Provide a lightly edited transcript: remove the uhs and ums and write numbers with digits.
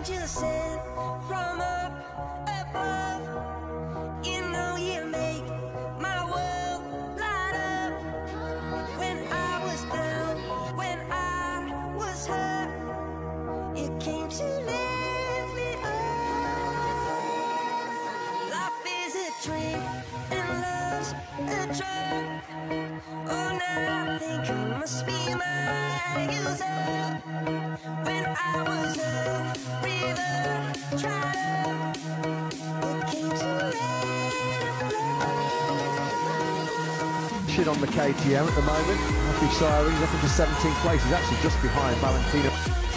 just sent from up above. You know you make my world light up. When I was down, when I was hurt, you came to lift me up. Life is a dream and love's a drug. Oh, now I think I must be my user. When I was a river dried up, you came to let it flow. Shit on the KTM at the moment. Happy Sirens up into 17th place. He's actually just behind Valentino.